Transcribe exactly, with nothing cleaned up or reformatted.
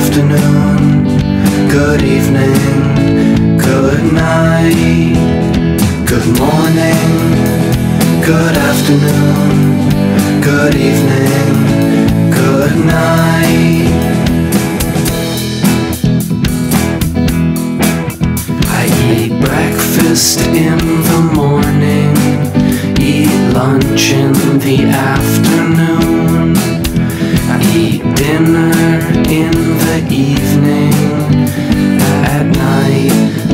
afternoon, good evening, good night, good morning, good afternoon, good evening, good night. I eat breakfast in the morning, eat lunch in the afternoon, I eat dinner in the evening, at night